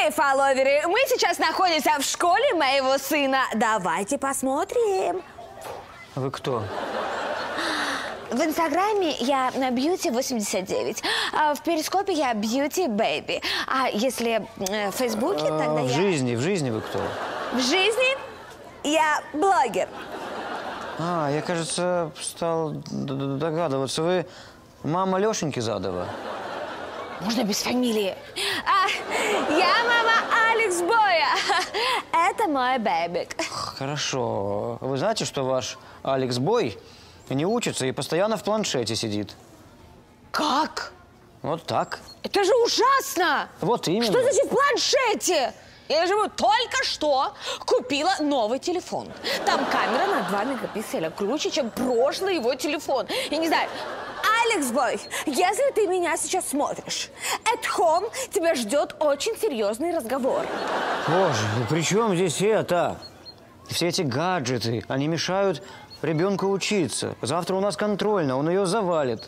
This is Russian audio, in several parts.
мои фолловеры, мы сейчас находимся в школе моего сына. Давайте посмотрим. Вы кто? В Инстаграме я Beauty89, а в Перископе я Beauty Baby. А если в Фейсбуке, тогда в жизни вы кто? В жизни я блогер. Я, кажется, стал догадываться. Вы мама Лешеньки Задова? Можно без фамилии. Я мама Алекс Боя. Это мой бэбик. Хорошо. Вы знаете, что ваш Алекс Бой не учится и постоянно в планшете сидит? Как? Вот так. Это же ужасно! Вот именно. Что значит в планшете? Я же ему только что купила новый телефон. Там камера на 2 мегапикселя круче, чем прошлый его телефон. Я не знаю. Алекс Бой, если ты меня сейчас смотришь, at home тебя ждет очень серьезный разговор. Боже, ну при чем здесь это? Все эти гаджеты, они мешают ребенку учиться. Завтра у нас контрольная, он ее завалит.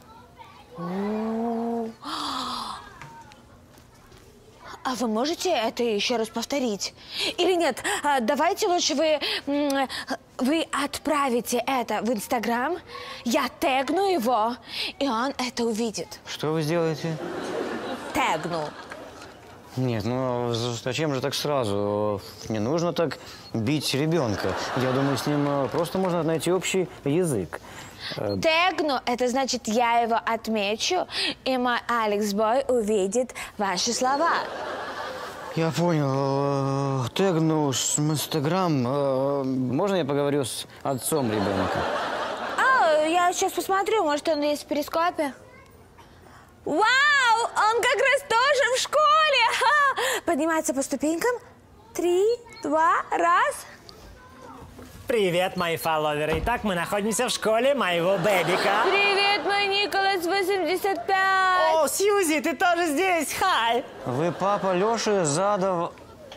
А вы можете это еще раз повторить? Или нет? Давайте лучше вы отправите это в Инстаграм, я тегну его, и он это увидит. Что вы сделаете? Тегну. Нет, ну зачем же так сразу? Не нужно так бить ребенка. Я думаю, с ним просто можно найти общий язык. Тегну, это значит, я его отмечу, и мой Алекс Бой увидит ваши слова. Я понял. Тегну с Инстаграм. Можно я поговорю с отцом ребенка? Я сейчас посмотрю, может, он есть в Перископе. Вау! Он как раз тоже в школе! Поднимается по ступенькам. 3, 2, 1. Привет, мои фолловеры. Итак, мы находимся в школе моего бэбика. Привет, мой Николас 85. О, Сьюзи, ты тоже здесь? Хай. Вы папа Леши Задов...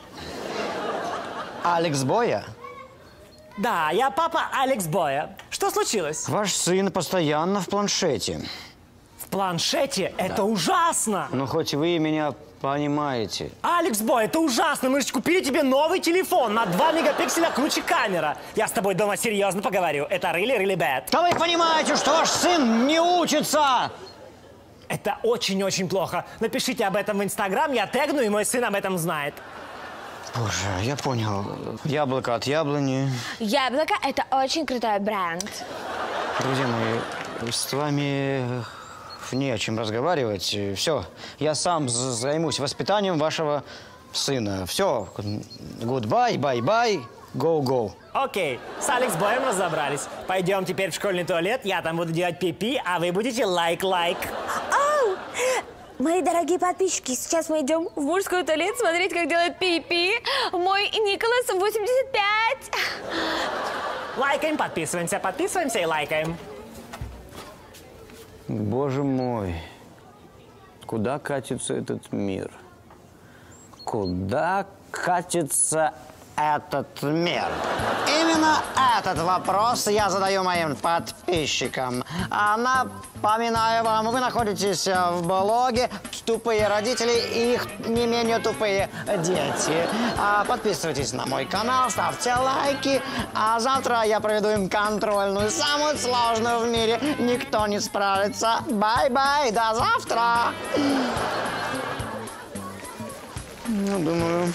Алекс Боя? Да, я папа Алекс Боя. Что случилось? Ваш сын постоянно в планшете. В планшете? Да. Это ужасно! Ну, хоть вы меня понимаете. Алекс Бой, это ужасно! Мы же купили тебе новый телефон на 2 мегапикселя круче камера. Я с тобой дома серьезно поговорю. Это really bad. Да вы понимаете, что ваш сын не учится! Это очень-очень плохо. Напишите об этом в Инстаграм, я тегну, и мой сын об этом знает. Боже, я понял. Яблоко от яблони. Яблоко – это очень крутой бренд. Друзья мои, с вами не о чем разговаривать. Все, я сам займусь воспитанием вашего сына. Все, goodbye, bye-bye, go-go. Окей, с Алекс Боем разобрались. Пойдем теперь в школьный туалет, я там буду делать пи-пи, а вы будете лайк-лайк. Мои дорогие подписчики, сейчас мы идем в мужской туалет смотреть, как делают пи-пи. Мой Николас 85. Лайкаем, подписываемся и лайкаем. Боже мой, куда катится этот мир? Куда катится этот мир? Именно этот вопрос я задаю моим подписчикам. Напоминаю вам, вы находитесь в блоге «Тупые родители и их не менее тупые дети». Подписывайтесь на мой канал, ставьте лайки. А завтра я проведу им контрольную, самую сложную в мире. Никто не справится. Бай-бай, до завтра. Ну, думаю,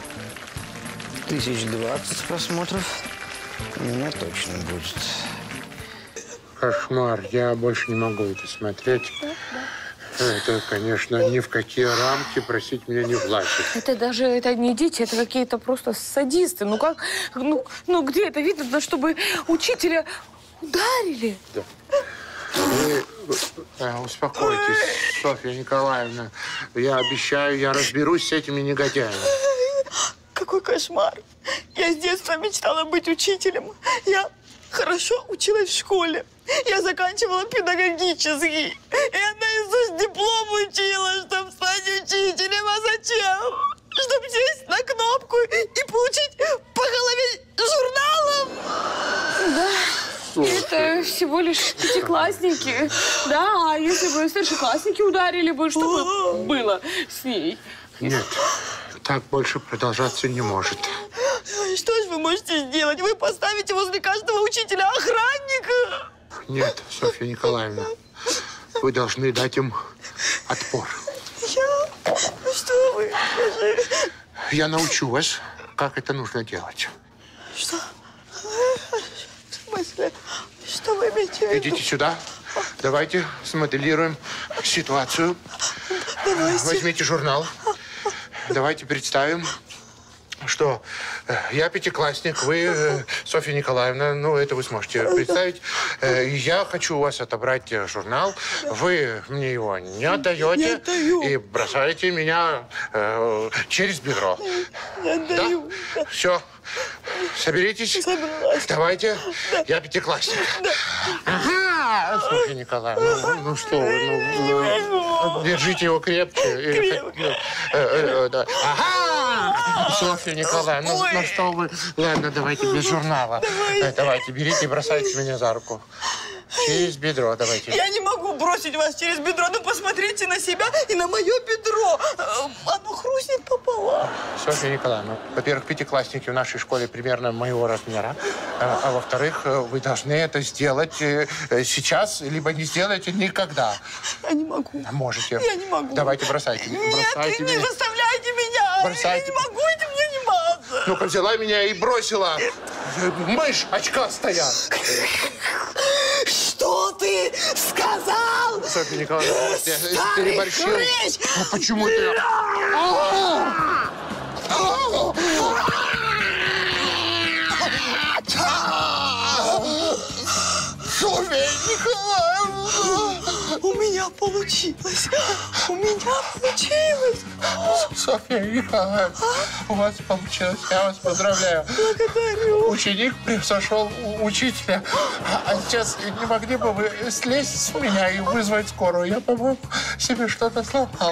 1020 просмотров у меня точно будет. Кошмар. Я больше не могу это смотреть. Это, конечно, ни в какие рамки просить меня не влазит. Это не дети, это какие-то просто садисты. Ну как, ну где это видно, чтобы учителя ударили? Да. Вы успокойтесь, Софья Николаевна. Я обещаю, я разберусь с этими негодяями. Какой кошмар. Я с детства мечтала быть учителем. Я хорошо училась в школе. Я заканчивала педагогический. Я наизусть диплом учила, чтобы стать учителем. А зачем? Чтобы сесть на кнопку и получить по голове журналом? Да. Это всего лишь пятиклассники. Да, а если бы старшеклассники ударили бы, что бы было с ней? Нет, Так больше продолжаться не может. Что же вы можете сделать? Вы поставите возле каждого учителя охранника? Нет, Софья Николаевна, вы должны дать им отпор. Ну что вы? Я научу вас, как это нужно делать. Что? В смысле? Что вы имеете в виду? Идите сюда. Давайте смоделируем ситуацию. Давайте. Возьмите журнал. Давайте представим, что я пятиклассник, вы Софья Николаевна, ну, это вы сможете представить. Я хочу у вас отобрать журнал, вы мне его не отдаете Не отдаю. и бросаете меня через бедро. Не отдаю. Да? Все. Соберитесь. Собралась. Давайте. Я пятиклассник. Ага, Софья Николаевна, ну что вы, держите его крепче. Да. Ага! Софья Николаевна, ну что вы. Ладно, давайте без журнала. Давайте, берите и бросайте меня за руку. Через бедро давайте. Я не могу бросить вас через бедро. Ну, посмотрите на себя и на мое бедро. Оно хрустнет пополам. Софья Николаевна, во-первых, пятиклассники в нашей школе примерно моего размера. А во-вторых, вы должны это сделать сейчас, либо не сделаете никогда. Я не могу. Можете. Я не могу. Давайте бросайте. Нет, Бросайте не меня. заставляйте меня. Бросайте. Я не могу этим заниматься. Ну-ка, взяла меня и бросила. Мышь очкастая. Что ты сказал? Софья Николаевна, я переборщил. Хрыч! Ну, почему ты... Софья Николаевна! У меня получилось! У меня получилось! Софья Николаевна, у вас получилось. Я вас поздравляю. Благодарю! Ученик превзошел учителя. А сейчас не могли бы вы слезть с меня и вызвать скорую? Я, по-моему, себе что-то сломал.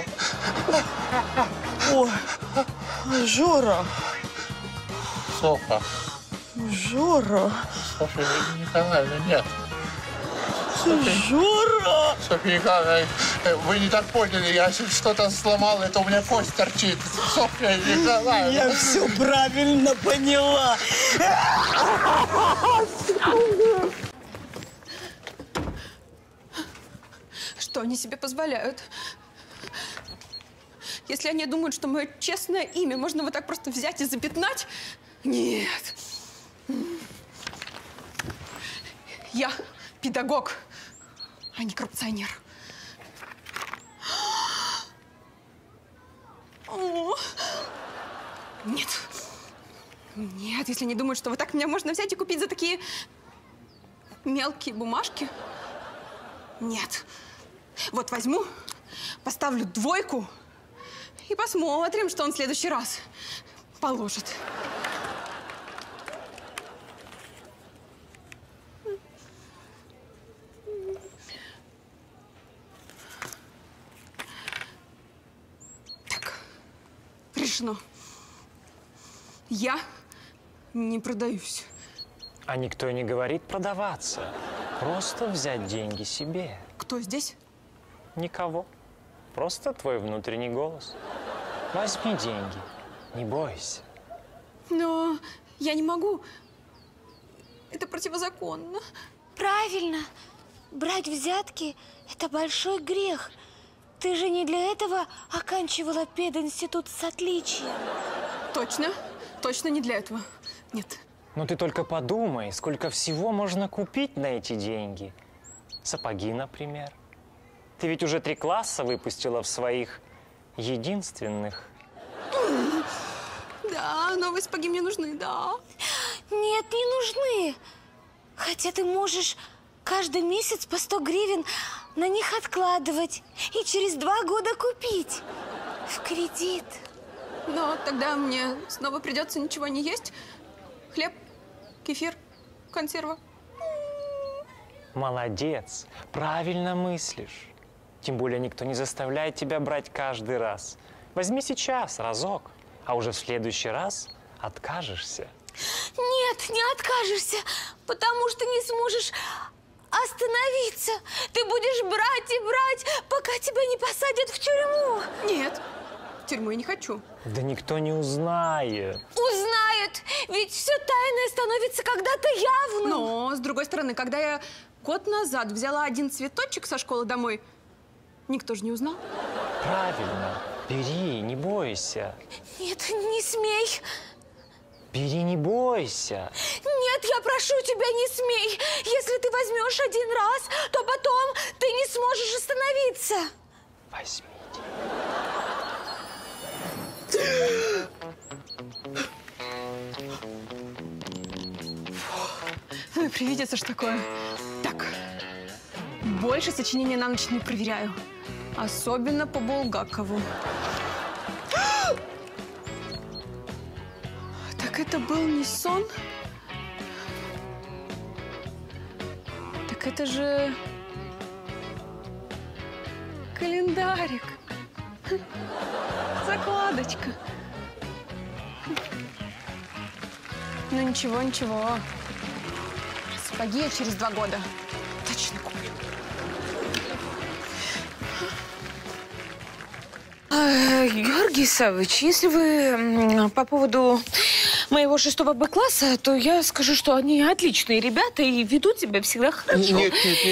Ой, Жора! Софа. Жора! Софья Николаевна, нет. Жора! Софья Николаевна, вы не так поняли. Я что-то сломал, это у меня кость торчит. Софья Николаевна. Я все правильно поняла. Что они себе позволяют? Если они думают, что мое честное имя можно вот так просто взять и запятнать? Нет. Я педагог, а не коррупционер. Нет. Нет, если они думают, что вот так меня можно взять и купить за такие мелкие бумажки. Нет. Вот возьму, поставлю 2 и посмотрим, что он в следующий раз положит. Так, решено. Я не продаюсь. А никто и не говорит продаваться. Просто взять деньги себе. Кто здесь? Никого. Просто твой внутренний голос. Возьми деньги. Не бойся. Но я не могу. Это противозаконно. Правильно. Брать взятки – это большой грех. Ты же не для этого оканчивала пединститут с отличием. Точно? Точно не для этого. Нет. Но ты только подумай, сколько всего можно купить на эти деньги. Сапоги, например. Ты ведь уже 3 класса выпустила в своих единственных. Да, новые сапоги мне нужны, да. Нет, не нужны. Хотя ты можешь каждый месяц по 100 гривен на них откладывать и через 2 года купить. В кредит. Но тогда мне снова придется ничего не есть. Хлеб, кефир, консерва. Молодец, правильно мыслишь. Тем более никто не заставляет тебя брать каждый раз. Возьми сейчас разок, а уже в следующий раз откажешься. Нет, не откажешься, потому что не сможешь остановиться. Ты будешь брать и брать, пока тебя не посадят в тюрьму. Нет, тюрьму я не хочу. Да никто не узнает. Узнает, ведь все тайное становится когда-то явным. Но, с другой стороны, когда я год назад взяла один цветочек со школы домой, никто же не узнал. Правильно. Бери, не бойся. Нет, не смей. Бери, не бойся. Нет, я прошу тебя, не смей. Если ты возьмешь один раз, то потом ты не сможешь остановиться. Возьмите. Ой, привидится ж такое. Так, больше сочинения на ночь не проверяю. Особенно по Булгакову. Так это был не сон? Так это же календарик. Закладочка. Ну ничего, ничего. Сапоги я через 2 года точно куплю. Георгий Саввич, если вы по поводу моего 6 Б-класса, то я скажу, что они отличные ребята и ведут себя всегда хорошо. Нет.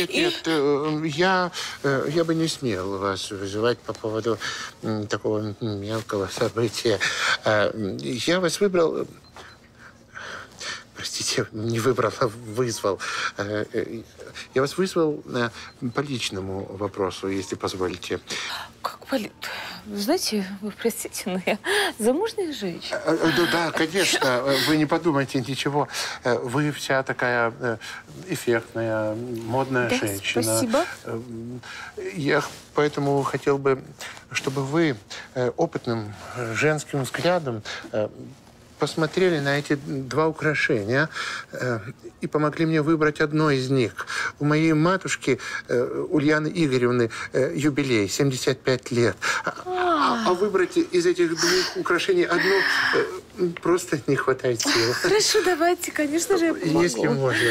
Я бы не смел вас вызывать по поводу такого мелкого события. Я вас выбрал... Простите, не выбрал, а вызвал. Я вас вызвал по личному вопросу, если позволите. Как знаете, вы простите, но я замужняя женщина. Да, конечно. Вы не подумайте ничего. Вы вся такая эффектная, модная женщина. Спасибо. Я поэтому хотел бы, чтобы вы опытным женским взглядом посмотрели на эти 2 украшения и помогли мне выбрать одно из них. У моей матушки Ульяны Игоревны юбилей, 75 лет. А выбрать из этих 2 украшений одно просто не хватает сил. Хорошо, давайте, конечно же, я помогу. Если можно.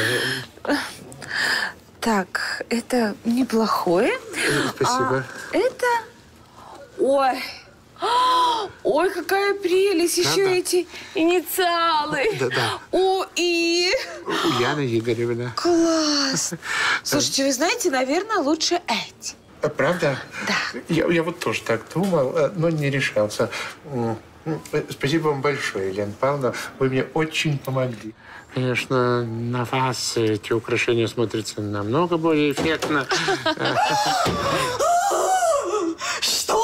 Так, это неплохое. Спасибо. Это... Ой... Ой, какая прелесть! Еще эти инициалы. Да. УИ. Ульяна Игоревна. Класс. Слушайте, вы знаете, наверное, лучше эти. Правда? Да. Я вот тоже так думал, но не решался. Спасибо вам большое, Елена Павловна. Вы мне очень помогли. Конечно, на вас эти украшения смотрятся намного более эффектно. Что?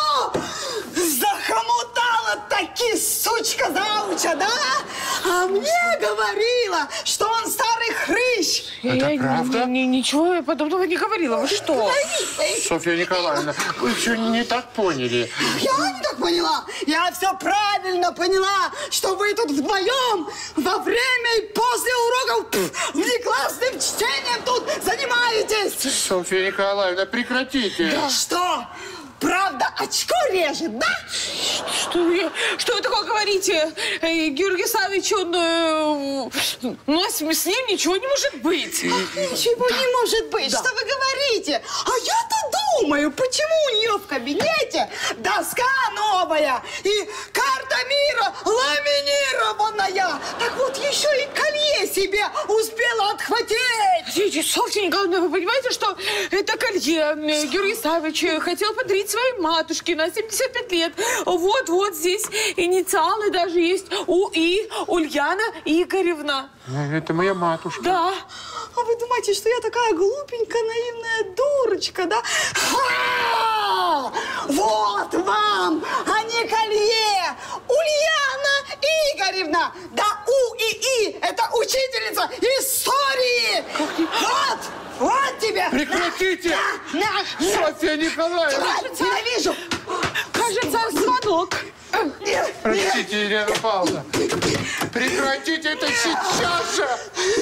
Захомутала таки сучка зауча, да? А мне говорила, что он старый хрыщ. Это правда? Ничего я подобного не говорила. Вы что? Софья Николаевна, вы все не так поняли. Я не так поняла. Я все правильно поняла, что вы тут вдвоем во время и после уроков внеклассным чтением тут занимаетесь. Софья Николаевна, прекратите. Да что? Правда, очко режет, да? Что вы такое говорите? Георгий Саввич, он... Ну, с ним ничего не может быть. Ничего не может быть. Да. Что вы говорите? А я-то думаю, почему у нее в кабинете доска новая и карта мира ламинированная. Так вот, еще и колье себе успела отхватить. Софья Николаевна, вы понимаете, что это колье Георгий Саввич хотел подарить своей матушке на 75 лет. Вот здесь инициалы даже есть. УИ, Ульяна Игоревна. Это моя матушка. Да. А вы думаете, что я такая глупенькая, наивная дурочка, да? Ха! Вот вам, а не колье! Ульяна Игоревна! Да УИИ! Это учительница истории! Вот тебе! Прекратите! На. Софья Николаевна! Ненавижу! Кажется, звонок. Простите, Елена Павловна. Прекратите это сейчас же!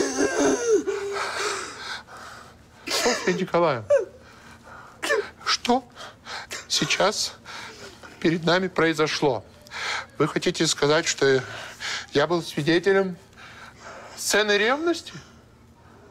Софья Николаевна, что сейчас перед нами произошло? Вы хотите сказать, что я был свидетелем сцены ревности?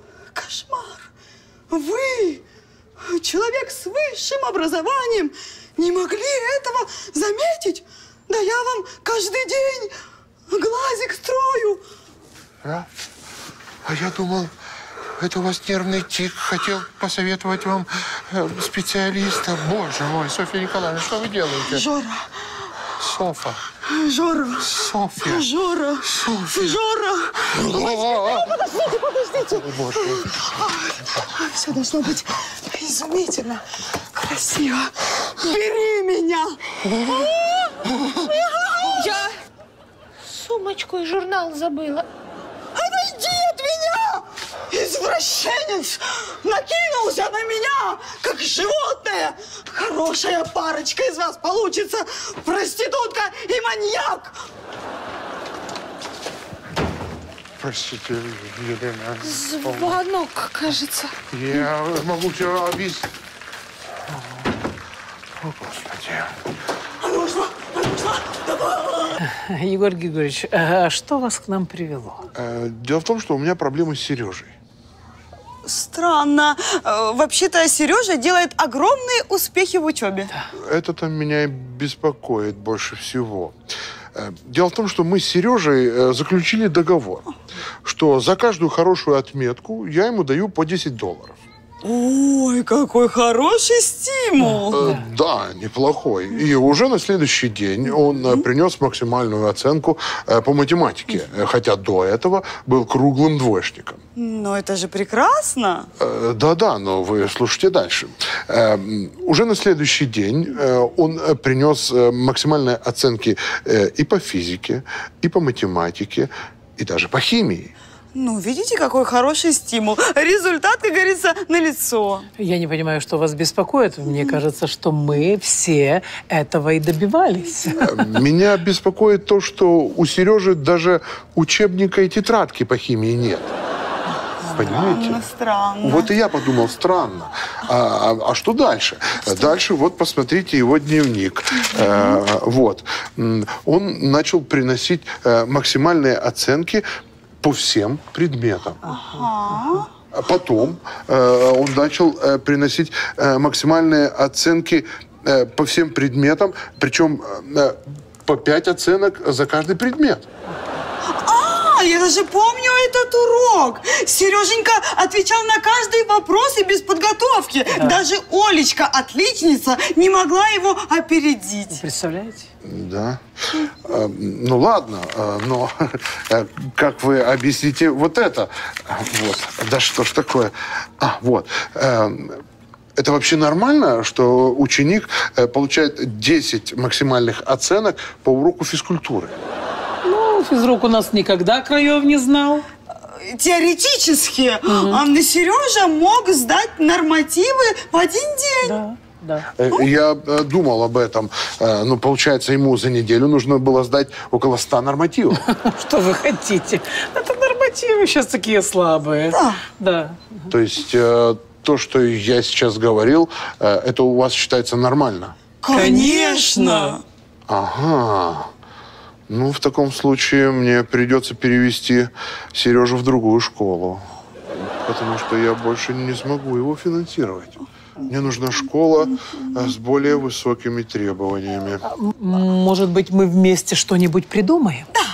Кошмар! Вы, человек с высшим образованием, не могли этого заметить? Да я вам каждый день глазик строю. Да? А я думал, это у вас нервный тик. Хотел посоветовать вам специалиста. Боже мой, Софья Николаевна, что вы делаете? Жора. Софа. Жора. Софья. Жора. Софья. Жора. Подождите. Боже. Все должно быть изумительно красиво. Бери меня. Я сумочку и журнал забыла. Отойди от меня! Извращенец! Накинулся на меня, как животное! Хорошая парочка из вас получится! Проститутка и маньяк! Простите, Елена. Звонок, кажется. Я могу все объяснить. О, Господи. Егор Григорьевич, а что вас к нам привело? Дело в том, что у меня проблемы с Сережей. Странно. Вообще-то Сережа делает огромные успехи в учебе. Это-то меня и беспокоит больше всего. Дело в том, что мы с Сережей заключили договор, что за каждую хорошую отметку я ему даю по $10. Ой, какой хороший стимул. Да, неплохой. И уже на следующий день он принес максимальную оценку по математике, хотя до этого был круглым двоечником. Но это же прекрасно. Да-да, но вы слушайте дальше. Уже на следующий день он принес максимальные оценки и по физике, и по математике, и даже по химии. Ну, видите, какой хороший стимул. Результат, как говорится, налицо. Я не понимаю, что вас беспокоит. Мне кажется, что мы все этого и добивались. Меня беспокоит то, что у Сережи даже учебника и тетрадки по химии нет. Понимаете? Странно. Вот и я подумал, странно. А что дальше? Дальше вот посмотрите его дневник. Вот. Он начал приносить максимальные оценки по всем предметам. Ага. Потом он начал приносить максимальные оценки по всем предметам, причем по 5 оценок за каждый предмет. Я даже помню этот урок. Сереженька отвечал на каждый вопрос и без подготовки. Да. Даже Олечка, отличница, не могла его опередить. Представляете? Да. Ну ладно, но как вы объясните вот это? Вот. Да что ж такое? Вот. Это вообще нормально, что ученик получает 10 максимальных оценок по уроку физкультуры? Ну, физрук у нас никогда краев не знал. Теоретически. Сережа мог сдать нормативы в один день. Да. Да. Я думал об этом. Ну, получается, ему за неделю нужно было сдать около 100 нормативов. Что вы хотите? Это нормативы сейчас такие слабые. Да. Да. То есть то, что я сейчас говорил, это у вас считается нормально? Конечно. Ага. Ну, в таком случае мне придется перевести Сережу в другую школу. Потому что я больше не смогу его финансировать. Мне нужна школа с более высокими требованиями. Может быть, мы вместе что-нибудь придумаем? Да.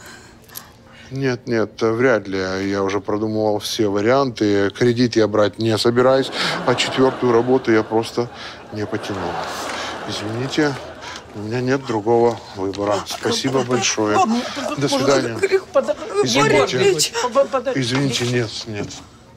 Нет, вряд ли. Я уже продумывал все варианты. Кредит я брать не собираюсь, а 4-ю работу я просто не потяну. Извините, у меня нет другого выбора. Спасибо большое. До свидания. Извините, нет.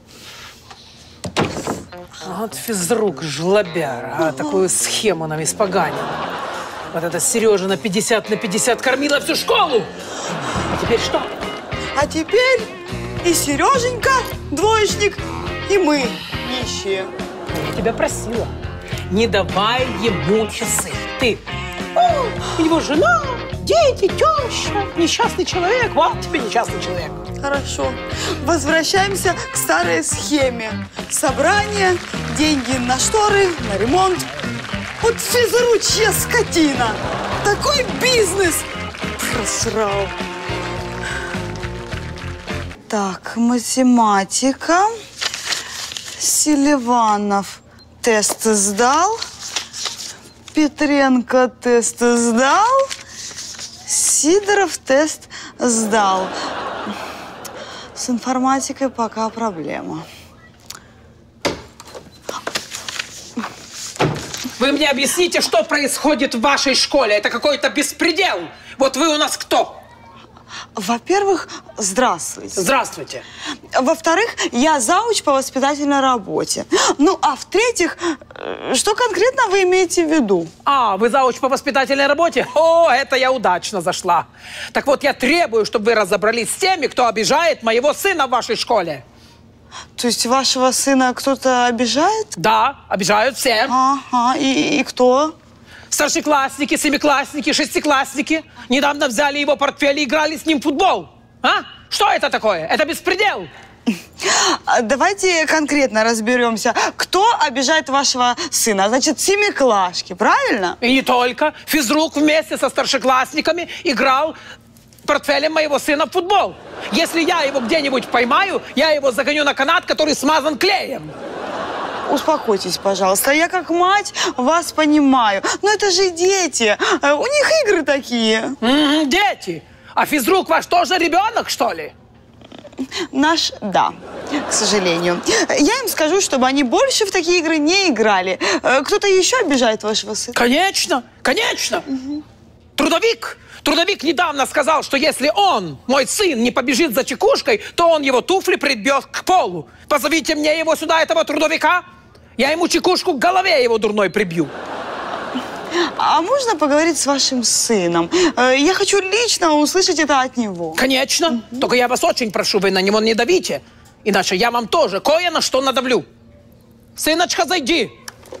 Вот физрук, жлобяра, такую схему нам испоганил. Вот эта Сережа на 50 кормила всю школу. А теперь что? А теперь и Сереженька двоечник, и мы нищие. Я тебя просила, не давай ему часы. Ты, у него жена, дети, теща, несчастный человек. Вот тебе несчастный человек. Хорошо. Возвращаемся к старой схеме. Собрание, деньги на шторы, на ремонт. Вот физручья скотина. Такой бизнес просрал. Так, математика. Селиванов тест сдал. Петренко тест сдал, Сидоров тест сдал. С информатикой пока проблема. Вы мне объясните, что происходит в вашей школе? Это какой-то беспредел. Вот вы у нас кто? Во-первых, здравствуйте. Здравствуйте. Во-вторых, я зауч по воспитательной работе. Ну, а в-третьих, что конкретно вы имеете в виду? А, вы зауч по воспитательной работе? О, это я удачно зашла. Так вот, я требую, чтобы вы разобрались с теми, кто обижает моего сына в вашей школе. То есть вашего сына кто-то обижает? Да, обижают все. Ага, и кто? Старшеклассники, семиклассники, шестиклассники. Недавно взяли его портфель и играли с ним в футбол. А? Что это такое? Это беспредел. Давайте конкретно разберемся. Кто обижает вашего сына? Значит, семиклашки, правильно? И не только. Физрук вместе со старшеклассниками играл портфелем моего сына в футбол. Если я его где-нибудь поймаю, я его загоню на канат, который смазан клеем. Успокойтесь, пожалуйста. Я как мать вас понимаю. Но это же дети. У них игры такие. Дети? А физрук ваш тоже ребенок, что ли? Наш, да, к сожалению. Я им скажу, чтобы они больше в такие игры не играли. Кто-то еще обижает вашего сына? Конечно, конечно. Трудовик. Трудовик недавно сказал, что если он, мой сын, не побежит за чекушкой, то он его туфли прибьет к полу. Позовите мне его сюда, этого трудовика. Я ему чекушку к голове его дурной прибью. А можно поговорить с вашим сыном? Я хочу лично услышать это от него. Конечно. Только я вас очень прошу, вы на него не давите. Иначе я вам тоже кое на что надавлю. Сыночка, зайди.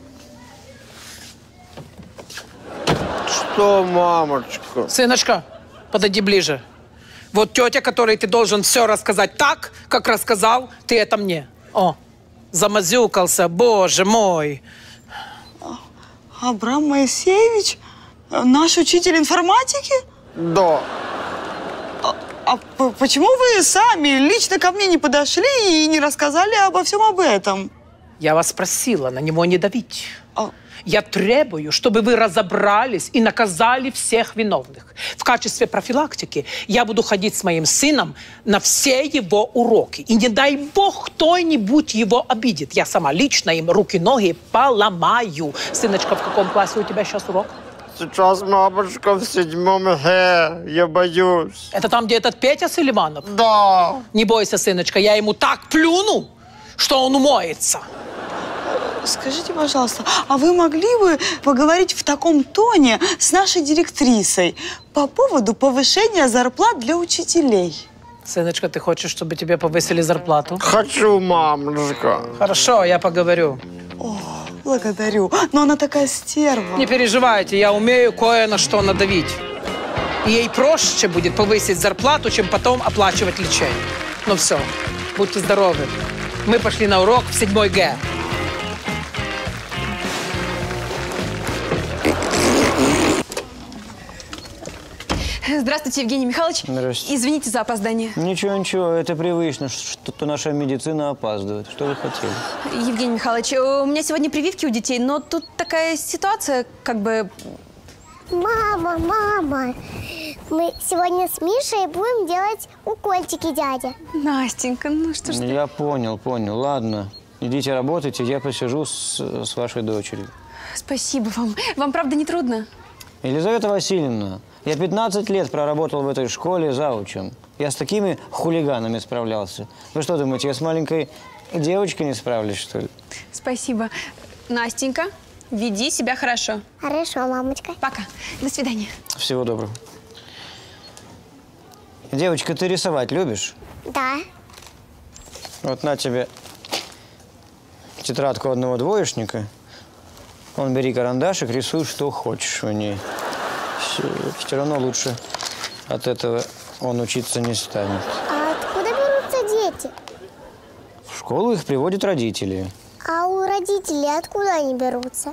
Что, мамочка? Сыночка, подойди ближе. Вот тетя, которой ты должен все рассказать так, как рассказал ты это мне. О, замазюкался, боже мой. Абрам Моисеевич? Наш учитель информатики? Да. Почему вы сами лично ко мне не подошли и не рассказали обо всем об этом? Я вас просила на него не давить. Я требую, чтобы вы разобрались и наказали всех виновных. В качестве профилактики я буду ходить с моим сыном на все его уроки. И не дай бог кто-нибудь его обидит. Я сама лично им руки-ноги поломаю. Сыночка, в каком классе у тебя сейчас урок? Сейчас, мамочка, в 7 Г. Я боюсь. Это там, где этот Петя Селиванов? Да. Не бойся, сыночка, я ему так плюну, что он умоется. Скажите, пожалуйста, а вы могли бы поговорить в таком тоне с нашей директрисой по поводу повышения зарплат для учителей? Сыночка, ты хочешь, чтобы тебе повысили зарплату? Хочу, мамочка. Хорошо, я поговорю. О, благодарю. Но она такая стерва. Не переживайте, я умею кое на что надавить. И ей проще будет повысить зарплату, чем потом оплачивать лечение. Ну все, будьте здоровы. Мы пошли на урок в 7 Г. Здравствуйте, Евгений Михайлович. Здравствуйте. Извините за опоздание. Ничего, ничего, это привычно, что наша медицина опаздывает. Что вы хотели? Евгений Михайлович, у меня сегодня прививки у детей, но тут такая ситуация, как бы... Мама, мама, мы сегодня с Мишей будем делать укольчики дяде. Настенька, ну что ж ты... Я понял. Ладно, идите работайте, я посижу с вашей дочерью. Спасибо вам. Вам, правда, не трудно? Елизавета Васильевна, я 15 лет проработал в этой школе заучем. Я с такими хулиганами справлялся. Вы что думаете, я с маленькой девочкой не справлюсь, что ли? Спасибо. Настенька, веди себя хорошо. Хорошо, мамочка. Пока. До свидания. Всего доброго. Девочка, ты рисовать любишь? Да. Вот на тебе тетрадку одного двоечника. Вон, бери карандашик, рисуй, что хочешь в ней. Все равно лучше от этого он учиться не станет. А откуда берутся дети? В школу их приводят родители. А у родителей откуда они берутся?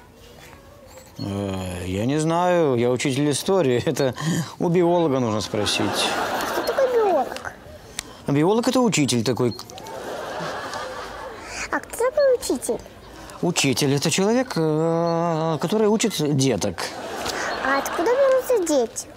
Я не знаю, я учитель истории. Это у биолога нужно спросить. Кто такой биолог? Биолог – это учитель такой. А кто такой учитель? Учитель – это человек, который учит деток. А откуда берутся дети?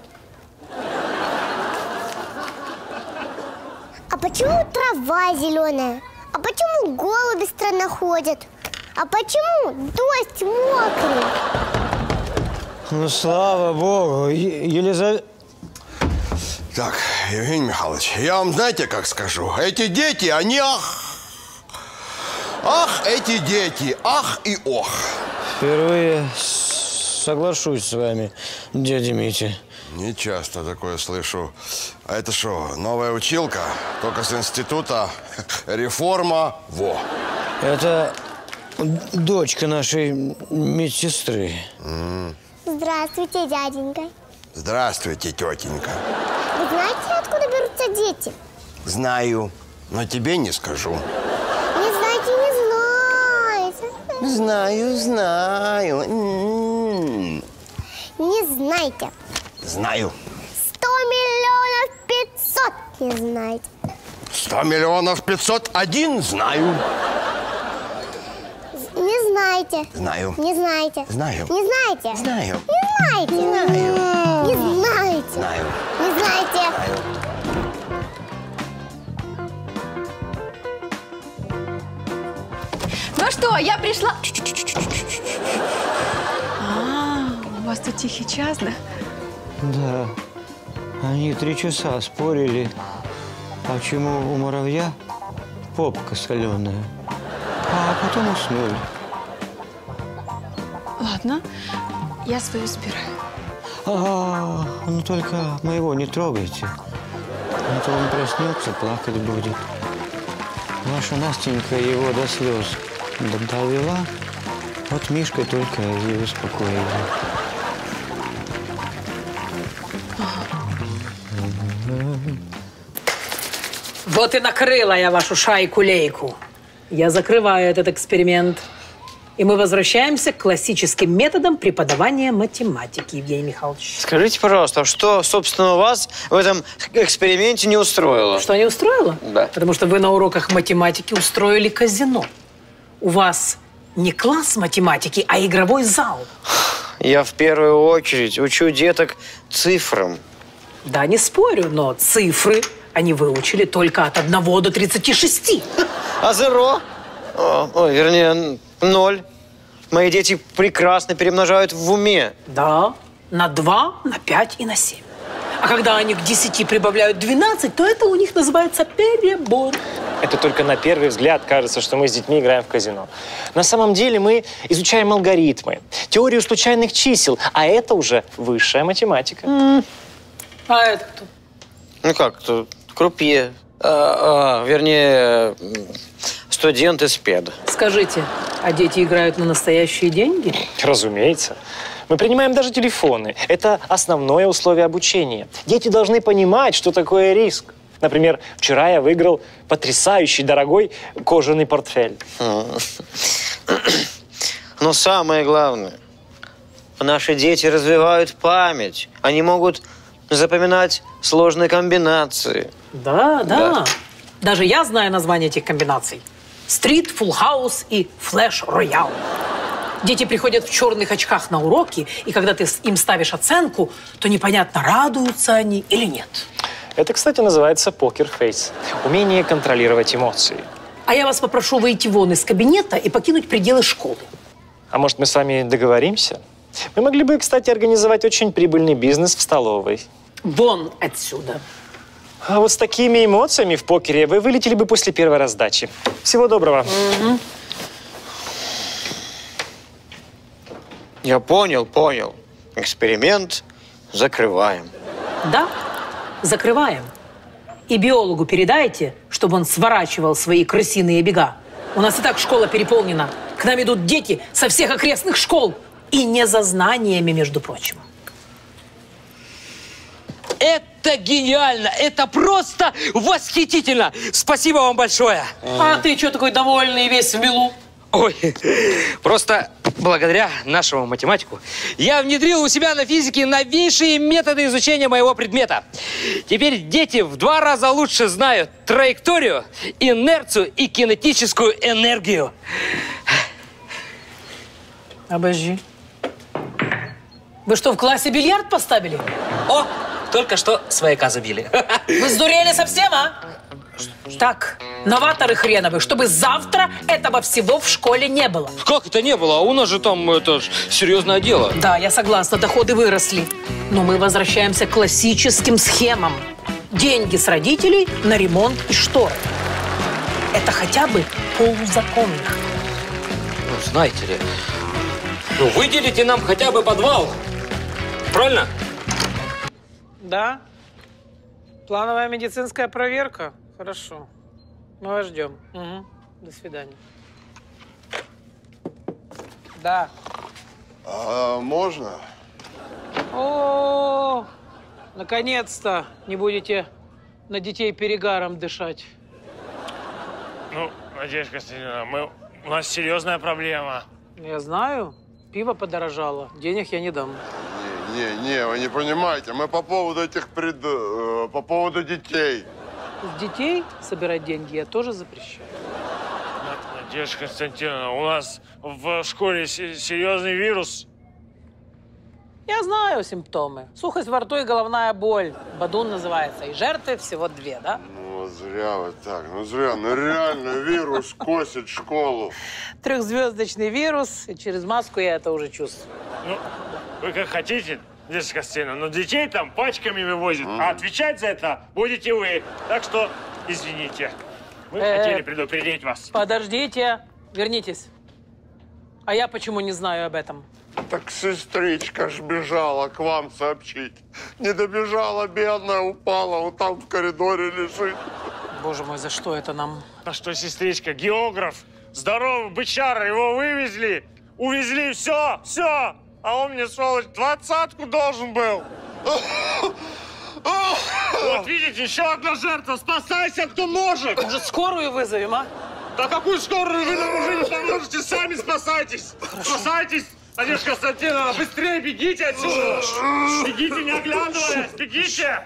А почему трава зеленая? А почему голуби странно ходят? А почему дождь мокрый? Ну, слава богу, Елизавета... Так, Евгений Михайлович, я вам знаете, как скажу? Эти дети, они ах! Ах, эти дети, ах и ох! Впервые соглашусь с вами, дядя Митя. Не часто такое слышу. А это что, новая училка? Только с института? Реформа? Во! Это дочка нашей медсестры. Здравствуйте, дяденька. Здравствуйте, тетенька. Вы знаете, откуда берутся дети? Знаю, но тебе не скажу. Не знаете, не знаете. Знаю, знаю. Не знаете. Знаю. 100 миллионов 500 не знаете. 100 миллионов 501 знаю. Не знаете. Знаю. Не знаете. Знаю. Не знаете. Знаю. Не знаете. Знаю. Не знаете. Знаю. Не знаете. Ну что, я пришла... У вас тут тихий час, да? Да, они 3 часа спорили, почему у муравья попка соленая, а потом уснули. Ладно, я свою собираю. Ну только моего не трогайте, а то он проснется, плакать будет. Ваша Настенька его до слез довела, вот Мишка только и успокоила. Вот и накрыла я вашу шайку-лейку. Я закрываю этот эксперимент. И мы возвращаемся к классическим методам преподавания математики, Евгений Михайлович. Скажите, пожалуйста, что, собственно, вас в этом эксперименте не устроило? Что не устроило? Да. Потому что вы на уроках математики устроили казино. У вас не класс математики, а игровой зал. Я в первую очередь учу деток цифрам. Да, не спорю, но цифры они выучили только от 1 до 36. А зеро? Вернее, 0. Мои дети прекрасно перемножают в уме. Да, на 2, на 5 и на 7. А когда они к 10 прибавляют 12, то это у них называется перебор. Это только на первый взгляд кажется, что мы с детьми играем в казино. На самом деле мы изучаем алгоритмы, теорию случайных чисел, а это уже высшая математика. А это кто? Ну как, кто? Крупье. Вернее, студент из ПЕД. Скажите, а дети играют на настоящие деньги? Разумеется. Мы принимаем даже телефоны. Это основное условие обучения. Дети должны понимать, что такое риск. Например, вчера я выиграл потрясающий дорогой кожаный портфель. Но самое главное, наши дети развивают память. Они могут запоминать сложные комбинации. Да. Даже я знаю название этих комбинаций. Стрит, фулл хаус и флэш роял. Дети приходят в черных очках на уроки, и когда ты им ставишь оценку, то непонятно, радуются они или нет. Это, кстати, называется покер-фейс. Умение контролировать эмоции. А я вас попрошу выйти вон из кабинета и покинуть пределы школы. А может, мы с вами договоримся? Мы могли бы, кстати, организовать очень прибыльный бизнес в столовой. Вон отсюда. А вот с такими эмоциями в покере вы вылетели бы после первой раздачи. Всего доброго. Я понял. Эксперимент закрываем. Да, закрываем. И биологу передайте, чтобы он сворачивал свои крысиные бега. У нас и так школа переполнена. К нам идут дети со всех окрестных школ. И не за знаниями, между прочим. Это гениально! Это просто восхитительно! Спасибо вам большое! А ты что такой довольный весь в милу? Ой, просто благодаря нашему математику я внедрил у себя на физике новейшие методы изучения моего предмета. Теперь дети в 2 раза лучше знают траекторию, инерцию и кинетическую энергию. Обожди. Вы что, в классе бильярд поставили? О, только что свояка забили. Вы сдурели совсем, а? Так, новаторы хреновы, чтобы завтра этого всего в школе не было. Как это не было? А у нас же там это серьезное дело. Да, я согласна, доходы выросли. Но мы возвращаемся к классическим схемам. Деньги с родителей на ремонт и шторы. Это хотя бы полузаконно. Ну, знаете ли, ну, выделите нам хотя бы подвал. Правильно? Да. Плановая медицинская проверка. Хорошо. Мы вас ждем. Угу. До свидания. Да. А можно? О, наконец-то не будете на детей перегаром дышать. Ну, Надежда Константиновна, у нас серьезная проблема. Я знаю. Пиво подорожало. Денег я не дам. Не, вы не понимаете. Мы по поводу этих по поводу детей. С детей собирать деньги я тоже запрещаю. Надежда Константиновна, у нас в школе серьезный вирус. Я знаю симптомы. Сухость во рту и головная боль. Бадун называется. И жертвы всего 2, да? Ну, зря вы так. Ну, зря. Ну, реально, вирус косит школу. 3-звездочный вирус. И через маску я это уже чувствую. Ну, вы как хотите, Надежда Константиновна, но детей там пачками вывозят. А отвечать за это будете вы. Так что, извините. Мы хотели предупредить вас. Подождите. Вернитесь. А я почему не знаю об этом? Так сестричка ж бежала к вам сообщить. Не добежала, бедная, упала. Вот там в коридоре лежит. Боже мой, за что это нам? А что, сестричка, географ, здоровый бычара, его вывезли, увезли, все. А он мне, сволочь, 20-ку должен был. Вот видите, еще одна жертва. Спасайся, кто может. Может, скорую вызовем, а? Да какую скорую? Вы нам уже не поможете. Сами спасайтесь. Хорошо. Спасайтесь. Надежда Константиновна, быстрее бегите отсюда. Бегите, не оглядываясь. Бегите.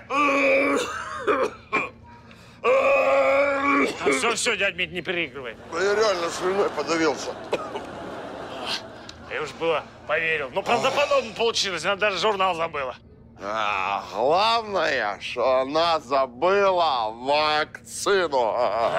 Все, дядь Мить, не переигрывай. Да я реально слюной подавился. Я уж было поверил. Ну, правдоподобно получилось. Она даже журнал забыла. Главное, что она забыла вакцину.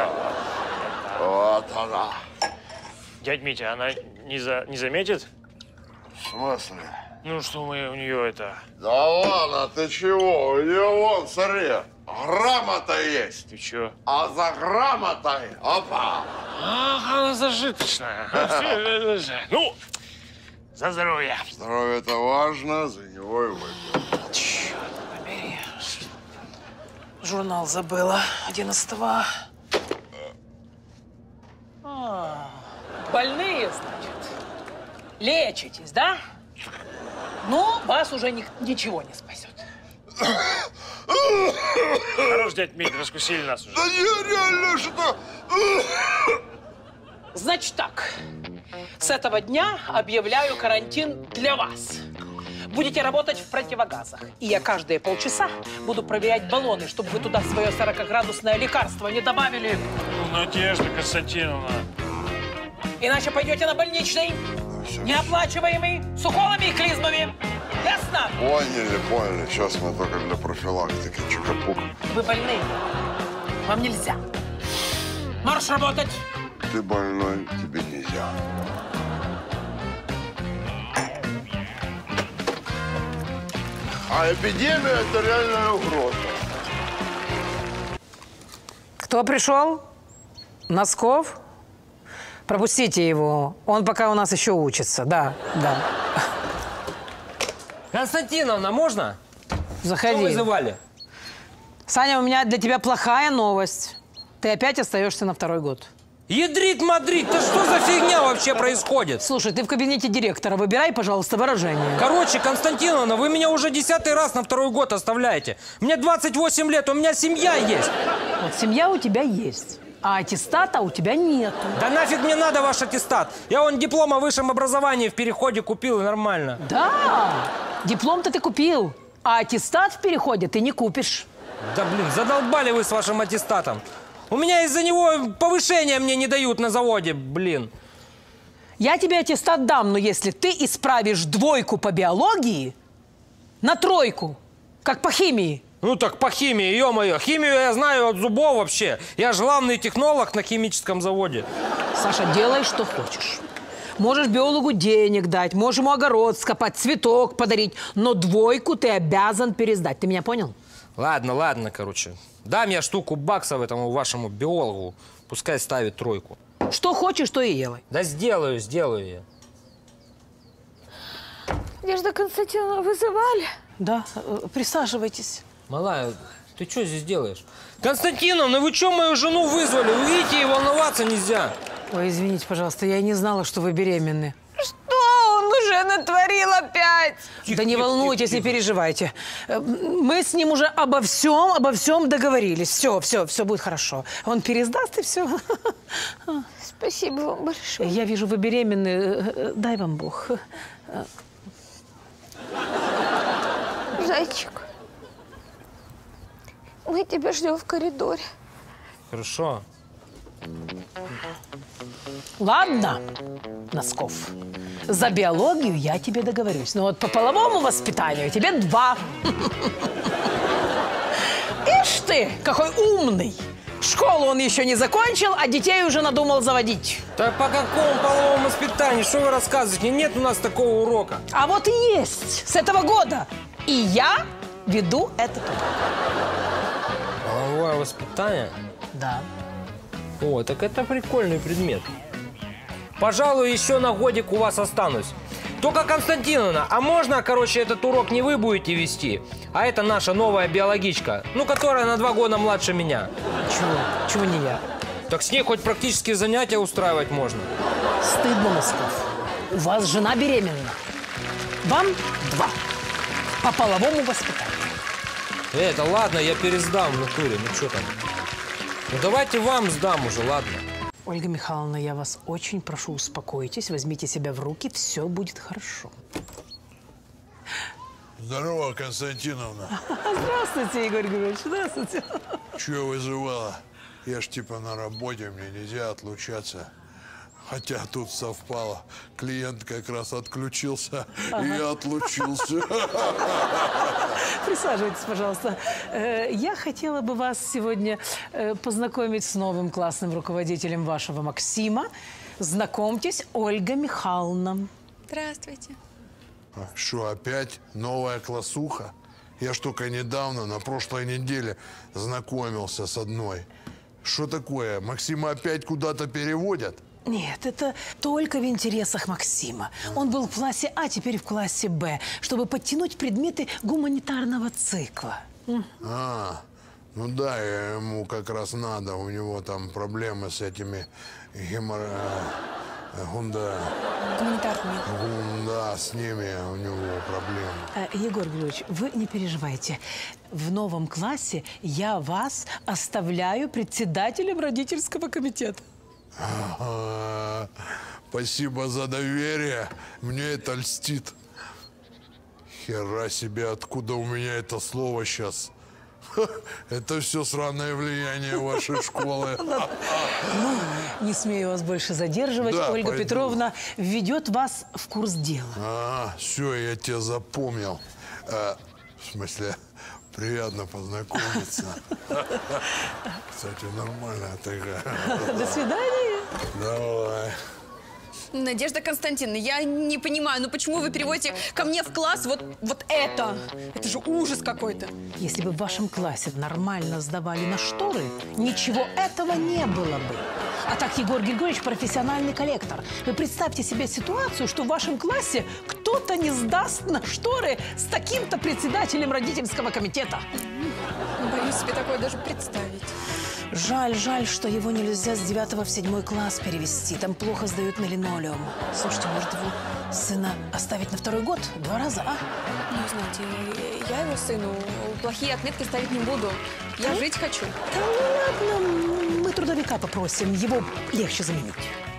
Вот она. Дядь Митя, она не заметит? В смысле? Ну, что мы у нее это... Да ладно, ты чего? У нее вон, смотри, грамота есть. Ты чё? А за грамотой, опа. Ах, она зажиточная. Ну, за здоровье. Здоровье это важно, за него и выпьем. Черт побери. Журнал забыла. 11-го. Больные, значит. Лечитесь, да? Но вас уже ничего не спасет. Хорош, дядь Мить, раскусили нас уже. Да не, реально что? Значит так. С этого дня объявляю карантин для вас. Будете работать в противогазах. И я каждые полчаса буду проверять баллоны, чтобы вы туда свое 40-градусное лекарство не добавили. Ну, Надежда Константиновна. Иначе пойдете на больничный, неоплачиваемый, с уколами и клизмами. Ясно? Поняли. Сейчас мы только для профилактики. Чикапук. Вы больны. Вам нельзя. Марш работать. Ты больной, тебе нельзя. А эпидемия – это реальная угроза. Кто пришел? Носков? Пропустите его. Он пока у нас еще учится. Да. Константиновна, можно? Заходи. Что вызывали? Саня, у меня для тебя плохая новость. Ты опять остаешься на 2-й год. Ядрит Мадрид, да что за фигня вообще происходит? Слушай, ты в кабинете директора. Выбирай, пожалуйста, выражение. Короче, Константиновна, вы меня уже 10-й раз на 2-й год оставляете. Мне 28 лет, у меня семья есть. Вот семья у тебя есть, а аттестата у тебя нету. Да нафиг мне надо ваш аттестат. Я вон диплом о высшем образовании в Переходе купил, и нормально. Да, диплом-то ты купил, а аттестат в Переходе ты не купишь. Да блин, задолбали вы с вашим аттестатом. У меня из-за него повышения мне не дают на заводе, блин. Я тебе аттестат дам, но если ты исправишь 2 по биологии на 3, как по химии. Ну так по химии, ё-моё. Химию я знаю от зубов вообще. Я же главный технолог на химическом заводе. Саша, делай, что хочешь. Можешь биологу денег дать, можешь ему огород скопать, цветок подарить, но 2 ты обязан пересдать. Ты меня понял? Ладно, короче. Дам я штуку баксов этому вашему биологу. Пускай ставит 3. Что хочешь, то и делай. Да сделаю я. Надежда Константиновна, вызывали? Да, присаживайтесь. Малая, ты что здесь делаешь? Константиновна, вы что мою жену вызвали? Вы видите, ей волноваться нельзя. Ой, извините, пожалуйста, я не знала, что вы беременны. Что он уже натворил опять? Да не волнуйтесь, не переживайте. Мы с ним уже обо всем договорились. Все будет хорошо. Он пересдаст и все. Спасибо вам большое. Я вижу, вы беременны. Дай вам Бог. Зайчик, мы тебя ждем в коридоре. Хорошо. Ладно, Носков, за биологию я тебе договорюсь. Но вот по половому воспитанию тебе 2. Ишь ты, какой умный! Школу он еще не закончил, а детей уже надумал заводить. Да по какому половому воспитанию? Что вы рассказываете? Нет у нас такого урока. А вот и есть, с этого года. И я веду этот урок. Половое воспитание? Да. О, так это прикольный предмет. Пожалуй, еще на годик у вас останусь. Только, Константиновна, а можно, короче, этот урок не вы будете вести, а это наша новая биологичка, ну, которая на 2 года младше меня. Чего не я? Так с ней хоть практические занятия устраивать можно. Стыдно, Носков. У вас жена беременна. Вам 2. По половому воспитанию. Это ладно, я пересдам в натуре, ну что там. Ну давайте вам сдам уже, ладно. Ольга Михайловна, я вас очень прошу, успокойтесь, возьмите себя в руки, все будет хорошо. Здорово, Константиновна. Здравствуйте, Егор Григорьевич, здравствуйте. Чего вызывала? Я ж типа на работе, мне нельзя отлучаться. Хотя тут совпало. Клиент как раз отключился, и я отлучился. Присаживайтесь, пожалуйста. Я хотела бы вас сегодня познакомить с новым классным руководителем вашего Максима. Знакомьтесь, Ольга Михайловна. Здравствуйте. Что, опять новая классуха? Я ж только недавно, на прошлой неделе, знакомился с одной. Что такое? Максима опять куда-то переводят? Нет, это только в интересах Максима. Он был в классе А, теперь в классе Б, чтобы подтянуть предметы гуманитарного цикла. А, ну да, ему как раз надо. У него там проблемы с этими Гуманитарными. Да, с ними у него проблемы. Егор Григорьевич, вы не переживайте. В новом классе я вас оставляю председателем родительского комитета. Ага. Спасибо за доверие. Мне это льстит. Хера себе, откуда у меня это слово сейчас? Это все сраное влияние вашей школы. Ну, не смею вас больше задерживать. Да, Ольга пойду. Петровна введет вас в курс дела. Все, я тебя запомнил. В смысле, приятно познакомиться. Кстати, нормальная такая. До свидания. Давай. Надежда Константиновна, я не понимаю, ну почему вы переводите ко мне в класс вот это? Это же ужас какой-то. Если бы в вашем классе нормально сдавали на шторы, ничего этого не было бы. А так Егор Григорьевич профессиональный коллектор. Вы представьте себе ситуацию, что в вашем классе кто-то не сдаст на шторы с таким-то председателем родительского комитета. Боюсь себе такое даже представить. Жаль, что его нельзя с 9 в 7 класс перевести. Там плохо сдают на линолеум. Слушайте, может, его сына оставить на 2-й год? 2 раза, а? Ну, знаете, я его сыну плохие отметки ставить не буду. Я жить хочу. Да ладно, мы трудовика попросим. Его легче заменить.